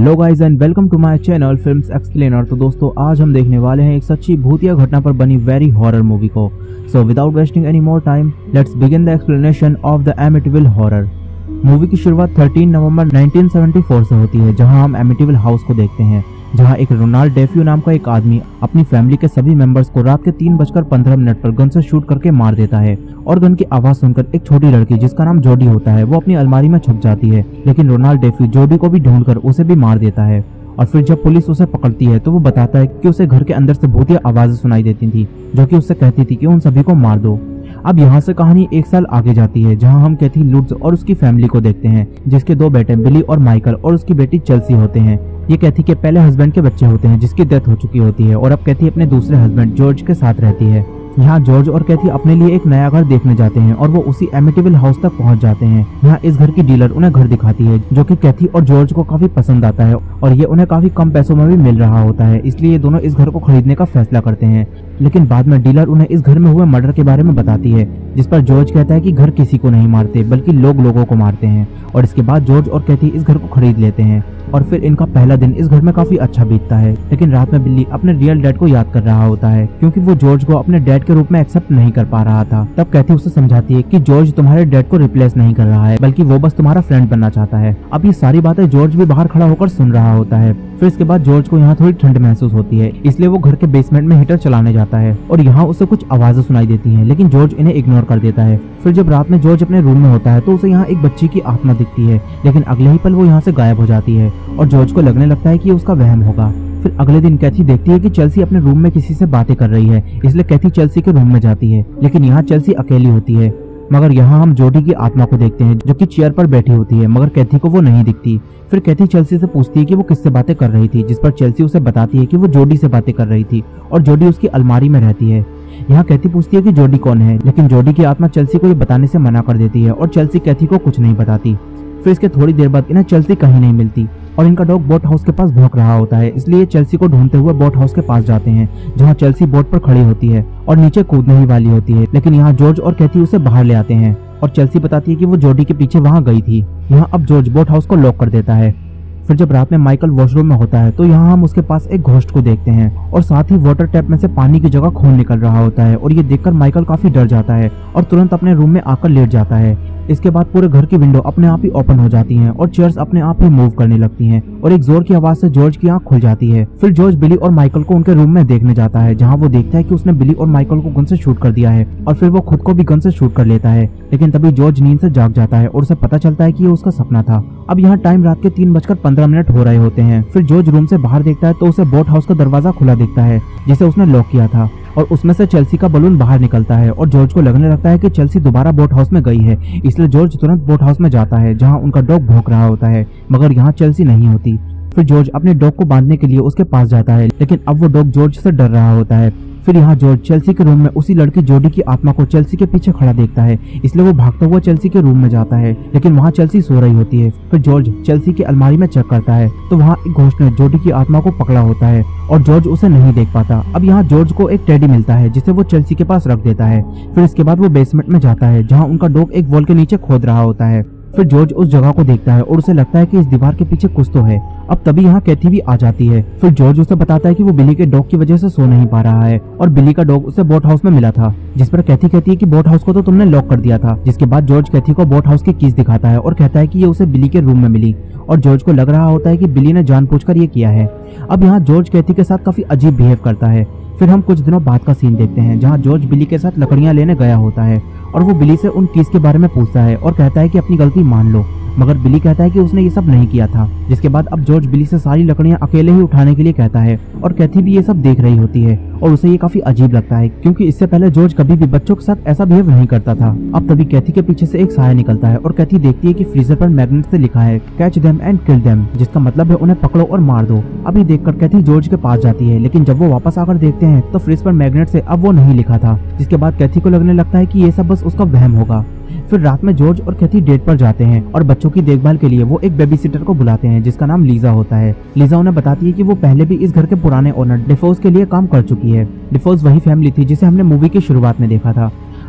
Hello guys and welcome to my channel films explainer. तो दोस्तों आज हम देखने वाले हैं एक सच्ची भूतिया घटना पर बनी वेरी हॉरर मूवी को। So without wasting any more time let's begin the explanation of the Amityville horror. Movie की शुरुआत 13 नवंबर 1974 से होती है, जहां हम एमिटिविल हाउस को देखते हैं, जहां एक रोनाल्ड डेफ्यू नाम का एक आदमी अपनी फैमिली के सभी मेंबर्स को रात के 3:15 पर गन से शूट करके मार देता है। और गन की आवाज सुनकर एक छोटी लड़की जिसका नाम जोडी होता है वो अपनी अलमारी में छुप जाती है, लेकिन रोनाल्ड डेफ्यू जोडी को भी ढूंढकर उसे भी मार देता है। और फिर जब पुलिस उसे पकड़ती है तो वो बताता है कि उसे घर के अंदर से भूतिया आवाजें सुनाई देती थी, जो कि उससे कहती थी कि उन सभी को मार दो। अब यहाँ से कहानी एक साल आगे जाती है, जहाँ हम कैथी लुट्ज और उसकी फैमिली को देखते हैं, जिसके दो बेटे बिली और माइकल और उसकी बेटी चेल्सी होते हैं। ये कैथी के पहले हस्बैंड के बच्चे होते हैं जिसकी डेथ हो चुकी होती है, और अब कैथी अपने दूसरे हस्बैंड जॉर्ज के साथ रहती है। यहाँ जॉर्ज और कैथी अपने लिए एक नया घर देखने जाते हैं और वो उसी एमिटिविल हाउस तक पहुंच जाते हैं। यहाँ इस घर की डीलर उन्हें घर दिखाती है, जो कि कैथी और जॉर्ज को काफी पसंद आता है, और ये उन्हें काफी कम पैसों में भी मिल रहा होता है, इसलिए ये दोनों इस घर को खरीदने का फैसला करते हैं। लेकिन बाद में डीलर उन्हें इस घर में हुए मर्डर के बारे में बताती है, जिस पर जॉर्ज कहता है कि घर किसी को नहीं मारते बल्कि लोग लोगों को मारते हैं। और इसके बाद जॉर्ज और कैथी इस घर को खरीद लेते हैं, और फिर इनका पहला दिन इस घर में काफी अच्छा बीतता है। लेकिन रात में बिल्ली अपने रियल डैड को याद कर रहा होता है, क्योंकि वो जॉर्ज को अपने डैड के रूप में एक्सेप्ट नहीं कर पा रहा था। तब कैथी उसे समझाती है कि जॉर्ज तुम्हारे डैड को रिप्लेस नहीं कर रहा है, बल्कि वो बस तुम्हारा फ्रेंड बनना चाहता है। अब ये सारी बातें जॉर्ज भी बाहर खड़ा होकर सुन रहा होता है। फिर इसके बाद जॉर्ज को यहाँ थोड़ी ठंड महसूस होती है, इसलिए वो घर के बेसमेंट में हीटर चलाने जाता है, और यहाँ उसे कुछ आवाजें सुनाई देती हैं, लेकिन जॉर्ज इन्हें इग्नोर कर देता है। फिर जब रात में जॉर्ज अपने रूम में होता है तो उसे यहाँ एक बच्ची की आत्मा दिखती है, लेकिन अगले ही पल वो यहाँ से गायब हो जाती है, और जॉर्ज को लगने लगता है कि उसका वहम होगा। फिर अगले दिन कैथी देखती है कि चेल्सी अपने रूम में किसी से बातें कर रही है, इसलिए कैथी चेल्सी के रूम में जाती है, लेकिन यहाँ चेल्सी अकेली होती है। मगर यहाँ हम जोडी की आत्मा को देखते हैं, जो कि चेयर पर बैठी होती है, मगर कैथी को वो नहीं दिखती। फिर कैथी चेल्सी से पूछती है कि वो किससे बातें कर रही थी, जिस पर चेल्सी उसे बताती है कि वो जोडी से बातें कर रही थी, और जोडी उसकी अलमारी में रहती है। यहाँ कैथी पूछती है कि जोडी कौन है, लेकिन जोडी की आत्मा चेल्सी को ये बताने से मना कर देती है, और चेल्सी कैथी को कुछ नहीं बताती। फिर इसके थोड़ी देर बाद इन्हें चेल्सी कहीं नहीं मिलती, और इनका डॉग बोट हाउस के पास भौंक रहा होता है, इसलिए चेल्सी को ढूंढते हुए बोट हाउस के पास जाते हैं, जहां चेल्सी बोट पर खड़ी होती है और नीचे कूदने ही वाली होती है। लेकिन यहाँ जॉर्ज और कैथी उसे बाहर ले आते हैं, और चेल्सी बताती है कि वो जोडी के पीछे वहां गई थी। यहाँ अब जॉर्ज बोट हाउस को लॉक कर देता है। फिर जब रात में माइकल वॉशरूम में होता है तो यहाँ हम उसके पास एक घोस्ट को देखते हैं, और साथ ही वाटर टैप में से पानी की जगह खून निकल रहा होता है, और ये देखकर माइकल काफी डर जाता है और तुरंत अपने रूम में आकर लेट जाता है। इसके बाद पूरे घर की विंडो अपने आप ही ओपन हो जाती हैं, और चेयर्स अपने आप ही मूव करने लगती हैं, और एक जोर की आवाज से जॉर्ज की आंख खुल जाती है। फिर जॉर्ज बिली और माइकल को उनके रूम में देखने जाता है, जहां वो देखता है कि उसने बिली और माइकल को गन से शूट कर दिया है, और फिर वो खुद को भी गन से शूट कर लेता है। लेकिन तभी जॉर्ज नींद से जाग जाता है और उसे पता चलता है कि ये उसका सपना था। अब यहाँ टाइम रात के 3:15 हो रहे होते हैं। फिर जॉर्ज रूम से बाहर देखता है तो उसे बोट हाउस का दरवाजा खुला दिखता है, जिसे उसने लॉक किया था, और उसमें से चेल्सी का बलून बाहर निकलता है, और जॉर्ज को लगने लगता है कि चेल्सी दोबारा बोट हाउस में गई है, इसलिए जॉर्ज तुरंत बोट हाउस में जाता है, जहां उनका डॉग भौंक रहा होता है, मगर यहाँ चेल्सी नहीं होती। फिर जॉर्ज अपने डॉग को बांधने के लिए उसके पास जाता है, लेकिन अब वो डॉग जॉर्ज से डर रहा होता है। फिर यहाँ जॉर्ज चेल्सी के रूम में उसी लड़की जोडी की आत्मा को चेल्सी के पीछे खड़ा देखता है, इसलिए वो भागता हुआ चेल्सी के रूम में जाता है, लेकिन वहाँ चेल्सी सो रही होती है। फिर जॉर्ज चेल्सी की अलमारी में चेक करता है तो वहाँ एक घोस्ट ने जोडी की आत्मा को पकड़ा होता है, और जॉर्ज उसे नहीं देख पाता। अब यहाँ जॉर्ज को एक टेडी मिलता है, जिसे वो चेल्सी के पास रख देता है। फिर इसके बाद वो बेसमेंट में जाता है, जहाँ उनका डॉग एक वॉल के नीचे खोद रहा होता है। फिर जॉर्ज उस जगह को देखता है और उसे लगता है कि इस दीवार के पीछे कुछ तो है। अब तभी यहाँ कैथी भी आ जाती है। फिर जॉर्ज उसे बताता है कि वो बिली के डॉग की वजह से सो नहीं पा रहा है, और बिली का डॉग उसे बोट हाउस में मिला था, जिस पर कैथी कहती है कि बोट हाउस को तो तुमने लॉक कर दिया था। जिसके बाद जॉर्ज कैथी को बोट हाउस की कीज दिखाता है और कहता है कि ये उसे बिली के रूम में मिली, और जॉर्ज को लग रहा होता है कि बिली ने जानबूझकर ये किया है। अब यहाँ जॉर्ज कैथी के साथ काफी अजीब बिहेव करता है। फिर हम कुछ दिनों बाद का सीन देखते हैं, जहाँ जॉर्ज बिली के साथ लकड़ियां लेने गया होता है, और वो बिली से उन कीज के बारे में पूछता है और कहता है कि अपनी गलती मान लो, मगर बिली कहता है कि उसने ये सब नहीं किया था। जिसके बाद अब जॉर्ज बिली से सारी लकड़ियां अकेले ही उठाने के लिए कहता है, और कैथी भी ये सब देख रही होती है, और उसे ये काफी अजीब लगता है, क्योंकि इससे पहले जॉर्ज कभी भी बच्चों के साथ ऐसा बिहेव नहीं करता था। अब तभी कैथी के पीछे से एक साया निकलता है, और कैथी देखती है कि फ्रीजर पर मैग्नेट से लिखा है catch them and kill them, जिसका मतलब है उन्हें पकड़ो और मार दो। अभी देखकर कैथी जॉर्ज के पास जाती है, लेकिन जब वो वापस आकर देखते हैं तो फ्रीज पर मैग्नेट से अब वो नहीं लिखा था। जिसके बाद कैथी को लगने लगता है कि ये सब बस उसका वहम होगा। फिर रात में जॉर्ज और कैथी डेट पर जाते हैं, और बच्चों की देखभाल के लिए वो एक बेबी सिटर को बुलाते हैं, जिसका नाम लीजा होता है। लीजा उन्हें बताती है कि वो पहले भी इस घर के पुराने ओनर डिफोस के लिए काम कर चुकी है। डिफोस वही फैमिली थी जिसे हमने मूवी की शुरुआत में देखा था।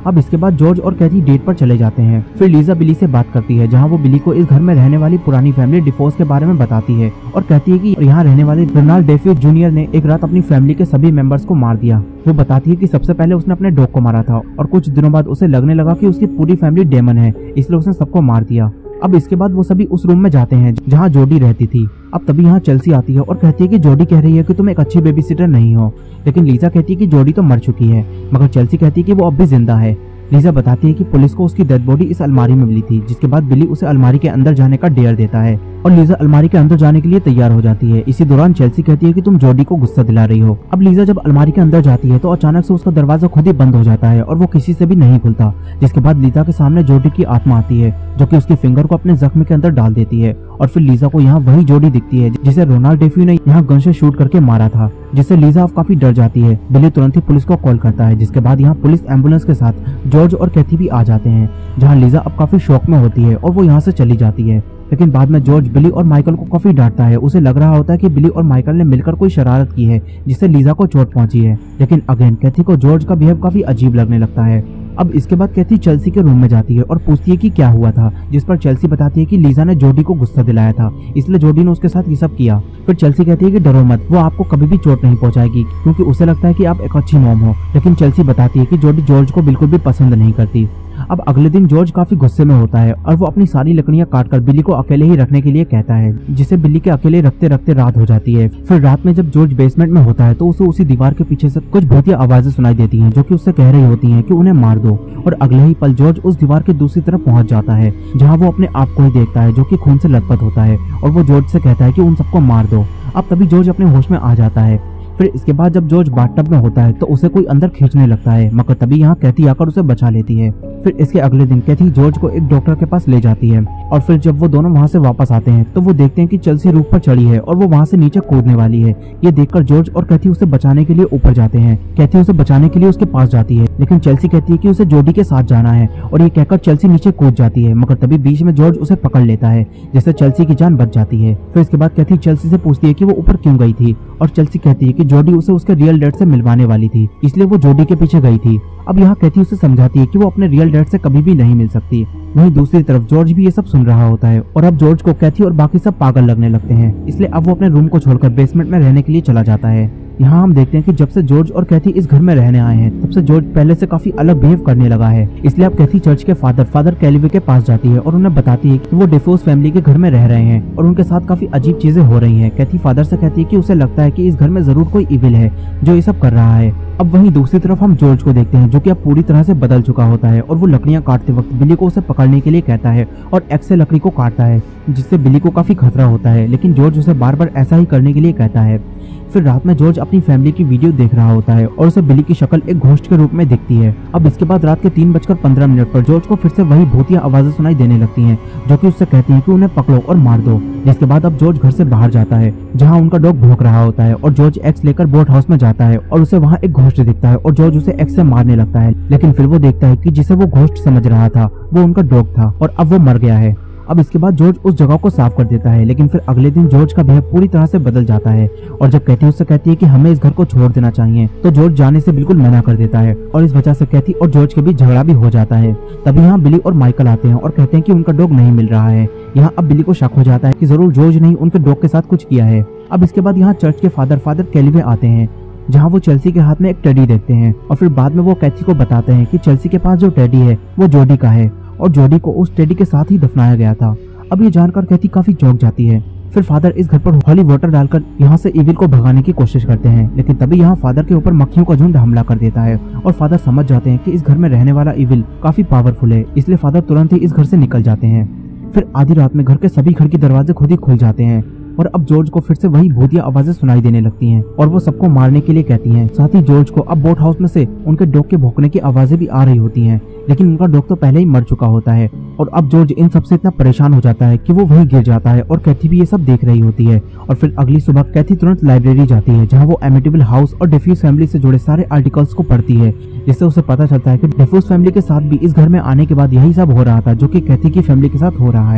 अब इसके बाद जॉर्ज और कैथी डेट पर चले जाते हैं। फिर लीजा बिली से बात करती है, जहाँ वो बिली को इस घर में रहने वाली पुरानी फैमिली डिफोर्स के बारे में बताती है और कहती है कि यहाँ रहने वाले रोनाल्ड डेफियो जूनियर ने एक रात अपनी फैमिली के सभी मेंबर्स को मार दिया। वो बताती है कि सबसे पहले उसने अपने डॉग को मारा था और कुछ दिनों बाद उसे लगने लगा कि उसकी पूरी फैमिली डेमन है, इसलिए उसने सबको मार दिया। अब इसके बाद वो सभी उस रूम में जाते हैं जहाँ जोडी रहती थी। अब तभी यहाँ चेल्सी आती है और कहती है कि जोडी कह रही है कि तुम एक अच्छी बेबी सिटर नहीं हो, लेकिन लीजा कहती है कि जोडी तो मर चुकी है, मगर चेल्सी कहती है कि वो अब भी जिंदा है। लीजा बताती है कि पुलिस को उसकी डेड बॉडी इस अलमारी में मिली थी, जिसके बाद बिली उसे अलमारी के अंदर जाने का डेयर देता है और लीजा अलमारी के अंदर जाने के लिए तैयार हो जाती है। इसी दौरान चेल्सी कहती है कि तुम जोडी को गुस्सा दिला रही हो। अब लीजा जब अलमारी के अंदर जाती है तो अचानक से उसका दरवाजा खुद ही बंद हो जाता है और वो किसी से भी नहीं खुलता, जिसके बाद लीजा के सामने जोडी की आत्मा आती है जो कि उसके फिंगर को अपने जख्म के अंदर डाल देती है और फिर लीजा को यहाँ वही जोडी दिखती है जिसे रोनाल्ड डेफियो ने यहाँ गन से शूट करके मारा था, जिससे लीजा अब काफी डर जाती है। बिली तुरंत ही पुलिस को कॉल करता है, जिसके बाद यहाँ पुलिस एम्बुलेंस के साथ जॉर्ज और कैथी भी आ जाते हैं, जहाँ लीजा अब काफी शॉक में होती है और वो यहाँ से चली जाती है। लेकिन बाद में जॉर्ज बिली और माइकल को काफी डांटता है। उसे लग रहा होता है कि बिली और माइकल ने मिलकर कोई शरारत की है जिससे लीजा को चोट पहुंची है। लेकिन अगेन कैथी को जॉर्ज का बिहेव काफी अजीब लगने लगता है। अब इसके बाद कैथी चेल्सी के रूम में जाती है और पूछती है कि क्या हुआ था, जिस पर चेल्सी बताती है कि लीजा ने जोडी को गुस्सा दिलाया था, इसलिए जोडी ने उसके साथ ये सब किया। फिर चेल्सी कहती है कि डरो मत, वो आपको कभी भी चोट नहीं पहुंचाएगी क्योंकि उसे लगता है कि आप एक अच्छी मॉम हो। लेकिन चेल्सी बताती है कि जोडी जॉर्ज को बिल्कुल भी पसंद नहीं करती। अब अगले दिन जॉर्ज काफी गुस्से में होता है और वो अपनी सारी लकड़ियां काटकर बिली को अकेले ही रखने के लिए कहता है, जिसे बिली के अकेले रखते रखते रात हो जाती है। फिर रात में जब जॉर्ज बेसमेंट में होता है तो उसे उसी दीवार के पीछे से कुछ भूतिया आवाजें सुनाई देती हैं जो कि उससे कह रही होती हैं कि उन्हें मार दो। और अगले ही पल जॉर्ज उस दीवार के दूसरी तरफ पहुंच जाता है, जहाँ वो अपने आप को ही देखता है जो कि खून से लथपथ होता है और वो जॉर्ज से कहता है कि उन सबको मार दो। अब तभी जॉर्ज अपने होश में आ जाता है। फिर इसके बाद जब जॉर्ज बाथटब में होता है तो उसे कोई अंदर खींचने लगता है, मगर तभी यहाँ कैथी आकर उसे बचा लेती है। फिर इसके अगले दिन कैथी जॉर्ज को एक डॉक्टर के पास ले जाती है और फिर जब वो दोनों वहाँ से वापस आते हैं तो वो देखते हैं कि चेल्सी रूफ पर चढ़ी है और वो वहाँ से नीचे कूदने वाली है। ये देखकर जॉर्ज और कैथी उसे बचाने के लिए ऊपर जाते हैं। कैथी उसे बचाने के लिए उसके पास जाती है, लेकिन चेल्सी कहती है कि उसे जोडी के साथ जाना है और ये कहकर चेल्सी नीचे कूद जाती है, मगर तभी बीच में जॉर्ज उसे पकड़ लेता है, जिससे चेल्सी की जान बच जाती है। फिर इसके बाद कैथी चेल्सी से पूछती है कि वो ऊपर क्यों गई थी और चेल्सी कहती है कि जोडी उसे उसके रियल डैड से मिलवाने वाली थी, इसलिए वो जोडी के पीछे गई थी। अब यहाँ कैथी उसे समझाती है कि वो अपने रियल डैड से कभी भी नहीं मिल सकती। वहीं दूसरी तरफ जॉर्ज भी ये सब सुन रहा होता है और अब जॉर्ज को कैथी और बाकी सब पागल लगने लगते हैं, इसलिए अब वो अपने रूम को छोड़कर बेसमेंट में रहने के लिए चला जाता है। यहाँ हम देखते हैं कि जब से जॉर्ज और कैथी इस घर में रहने आए हैं तब से जॉर्ज पहले से काफी अलग बिहेव करने लगा है, इसलिए अब कैथी चर्च के फादर कैलिवे के पास जाती है और उन्हें बताती है कि वो डेफोस फैमिली के घर में रह रहे हैं और उनके साथ काफी अजीब चीजें हो रही हैं। कैथी फादर से कहती है कि उसे लगता है कि इस घर में जरूर कोई इविल है जो ये सब कर रहा है। अब वहीं दूसरी तरफ हम जॉर्ज को देखते हैं जो कि अब पूरी तरह से बदल चुका होता है और वो लकड़ियां काटते वक्त बिली को उसे पकड़ने के लिए कहता है और एक्स से लकड़ी को काटता है, जिससे बिली को काफी खतरा होता है, लेकिन जॉर्ज उसे बार बार ऐसा ही करने के लिए कहता है। फिर रात में जॉर्ज अपनी फैमिली की वीडियो देख रहा होता है और उसे बिली की शक्ल एक घोस्ट के रूप में दिखती है। अब इसके बाद रात के 3:15 पर जॉर्ज को फिर से वही भूतिया आवाजें सुनाई देने लगती हैं जो कि उससे कहती हैं कि उन्हें पकड़ो और मार दो। जिसके बाद अब जॉर्ज घर से बाहर जाता है जहां उनका डॉग भौंक रहा होता है और जॉर्ज एक्स लेकर बोट हाउस में जाता है और उसे वहां एक घोस्ट दिखता है और जॉर्ज उसे एक्स से मारने लगता है, लेकिन फिर वो देखता है कि जिसे वो घोस्ट समझ रहा था वो उनका डॉग था और अब वो मर गया है। अब इसके बाद जॉर्ज उस जगह को साफ कर देता है, लेकिन फिर अगले दिन जॉर्ज का बिहेव पूरी तरह से बदल जाता है और जब कैथी उससे कहती है कि हमें इस घर को छोड़ देना चाहिए तो जॉर्ज जाने से बिल्कुल मना कर देता है और इस वजह से कैथी और जॉर्ज के बीच झगड़ा भी हो जाता है। तभी यहाँ बिली और माइकल आते हैं और कहते हैं कि उनका डॉग नहीं मिल रहा है। यहाँ अब बिली को शक हो जाता है कि जरूर जॉर्ज ने उनके डॉग के साथ कुछ किया है। अब इसके बाद यहाँ चर्च के फादर कैलिवे आते हैं जहाँ वो चेल्सी के हाथ में एक टेडी देखते हैं और फिर बाद में वो कैथी को बताते हैं कि चेल्सी के पास जो टेडी है वो जोडी का है और जोडी को उस टेडी के साथ ही दफनाया गया था। अब ये जानकर कैथी काफी चौंक जाती है। फिर फादर इस घर पर हॉली वाटर डालकर यहाँ से इविल को भगाने की कोशिश करते हैं, लेकिन तभी यहाँ फादर के ऊपर मक्खियों का झुंड हमला कर देता है और फादर समझ जाते हैं कि इस घर में रहने वाला इविल काफी पावरफुल है, इसलिए फादर तुरंत ही इस घर से निकल जाते हैं। फिर आधी रात में घर के सभी खिड़की दरवाजे खुद ही खुल जाते हैं और अब जॉर्ज को फिर से वही भूतिया आवाजें सुनाई देने लगती हैं और वो सबको मारने के लिए कहती हैं। साथ ही जॉर्ज को अब बोट हाउस में से उनके डॉग के भौंकने की आवाजें भी आ रही होती हैं, लेकिन उनका डॉग तो पहले ही मर चुका होता है और अब जॉर्ज इन सबसे इतना परेशान हो जाता है कि वो वहीं गिर जाता है और कैथी भी ये सब देख रही होती है। और फिर अगली सुबह कैथी तुरंत लाइब्रेरी जाती है जहाँ वो एमिटिबल हाउस और डेफ्यूज फैमिली से जुड़े सारे आर्टिकल्स को पढ़ती है, जिससे उसे पता चलता है कि डेफ्यूज फैमिली के साथ भी इस घर में आने के बाद यही सब हो रहा था जो कि कैथी की फैमिली के साथ हो रहा है।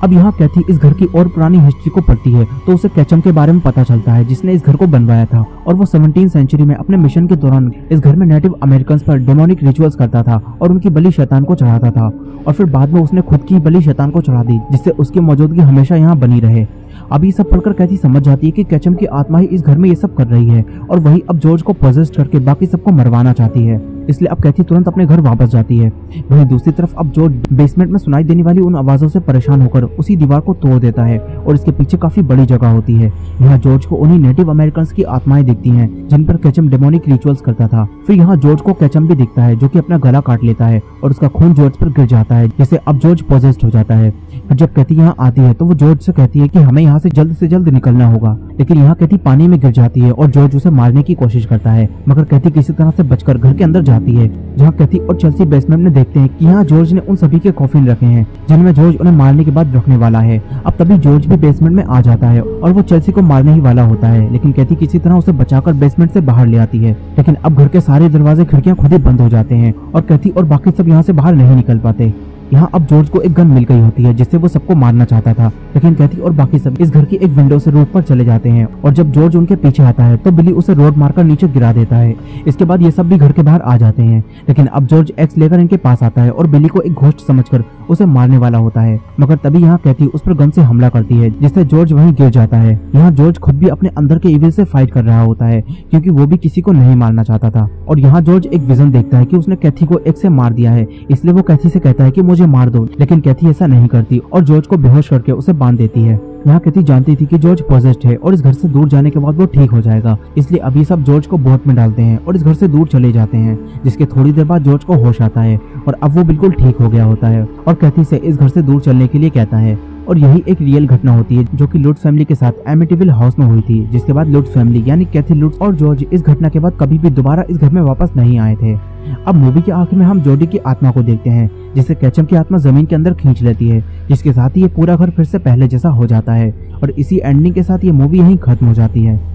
अब यहाँ कैथी इस घर की और पुरानी हिस्ट्री को पढ़ती है तो उसे केचम के बारे में पता चलता है जिसने इस घर को बनवाया था और वो 17th सेंचुरी में अपने मिशन के दौरान इस घर में नेटिव अमेरिकन पर डेमोनिक रिचुअल्स करता था और उनकी बलि शैतान को चढ़ाता था और फिर बाद में उसने खुद की बलि शैतान को चढ़ा दी जिससे उसकी मौजूदगी हमेशा यहाँ बनी रहे। अब ये सब पढ़कर कैथी समझ जाती है कि केचम की आत्मा ही इस घर में ये सब कर रही है और वही अब जॉर्ज को पोजेस्ट करके बाकी सबको मरवाना चाहती है, इसलिए अब कैथी तुरंत अपने घर वापस जाती है। वहीं दूसरी तरफ अब जॉर्ज बेसमेंट में सुनाई देने वाली उन आवाजों से परेशान होकर उसी दीवार को तोड़ देता है और इसके पीछे काफी बड़ी जगह होती है। यहाँ जॉर्ज को उन्हीं नेटिव अमेरिकन की आत्माएं दिखती हैं जिन पर केचम डेमोनिक रिचुअल्स करता था। फिर यहाँ जॉर्ज को केचम भी दिखता है जो कि अपना गला काट लेता है और उसका खून जॉर्ज पर गिर जाता है जिससे अब जॉर्ज पोजेस्ड हो जाता है। फिर जब कैथी यहाँ आती है तो वो जॉर्ज से कहती है कि हमें यहाँ से जल्द निकलना होगा, लेकिन यहाँ कैथी पानी में गिर जाती है और जॉर्ज उसे मारने की कोशिश करता है मगर कैथी किसी तरह से बचकर घर के अंदर जाती है जहाँ कैथी और चेल्सी बेसमेंट में देखते हैं कि यहाँ जॉर्ज ने उन सभी के कॉफिन रखे हैं जिनमें जॉर्ज उन्हें मारने के बाद रखने वाला है। अब तभी जॉर्ज भी बेसमेंट में आ जाता है और वो चेल्सी को मारने ही वाला होता है, लेकिन कैथी किसी तरह उसे बचाकर बेसमेंट से बाहर ले आती है। लेकिन अब घर के सारे दरवाजे खिड़कियां खुद ही बंद हो जाते हैं और कैथी और बाकी सब यहाँ से बाहर नहीं निकल पाते। यहाँ अब जॉर्ज को एक गन मिल गई होती है जिससे वो सबको मारना चाहता था, लेकिन कैथी और बाकी सब इस घर की एक विंडो से रूफ पर चले जाते हैं और जब जॉर्ज उनके पीछे आता है तो बिली उसे रोड मारकर नीचे गिरा देता है। इसके बाद ये सब भी घर के बाहर आ जाते हैं, लेकिन अब जॉर्ज एक्स लेकर इनके पास आता है और बिली को एक घोस्ट समझकर उसे मारने वाला होता है, मगर तभी यहाँ कैथी उस पर गन से हमला करती है जिससे जॉर्ज वहीं गिर जाता है। यहाँ जॉर्ज खुद भी अपने अंदर के इविल से फाइट कर रहा होता है क्योंकि वो भी किसी को नहीं मारना चाहता था और यहाँ जॉर्ज एक विजन देखता है कि उसने कैथी को एक से मार दिया है, इसलिए वो कैथी से कहता है कि मुझे मार दो, लेकिन कैथी ऐसा नहीं करती और जॉर्ज को बेहोश करके उसे बांध देती है। यहाँ कैथी जानती थी कि जॉर्ज पॉजेस्ड है और इस घर से दूर जाने के बाद वो ठीक हो जाएगा, इसलिए अभी सब जॉर्ज को बोट में डालते हैं और इस घर से दूर चले जाते हैं, जिसके थोड़ी देर बाद जॉर्ज को होश आता है और अब वो बिल्कुल ठीक हो गया होता है और कैथी से इस घर से दूर चलने के लिए कहता है। और यही एक रियल घटना होती है जो कि लुट्स फैमिली के साथ एमिटिविल हाउस में हुई थी, जिसके बाद लुट्स फैमिली यानी कैथी लुट्स और जॉर्ज इस घटना के बाद कभी भी दोबारा इस घर में वापस नहीं आए थे। अब मूवी के आखिर में हम जोडी की आत्मा को देखते हैं जिसे केचम की आत्मा जमीन के अंदर खींच लेती है, जिसके साथ ही ये पूरा घर फिर से पहले जैसा हो जाता है और इसी एंडिंग के साथ ये मूवी यहीं खत्म हो जाती है।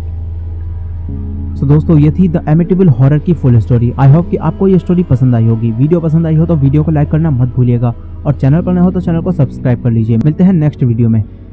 तो दोस्तों ये थी द एमिटिविल हॉरर की फुल स्टोरी। आई होप कि आपको ये स्टोरी पसंद आई होगी। वीडियो पसंद आई हो तो वीडियो को लाइक करना मत भूलिएगा और चैनल पर नए हो तो चैनल को सब्सक्राइब कर लीजिए। मिलते हैं नेक्स्ट वीडियो में।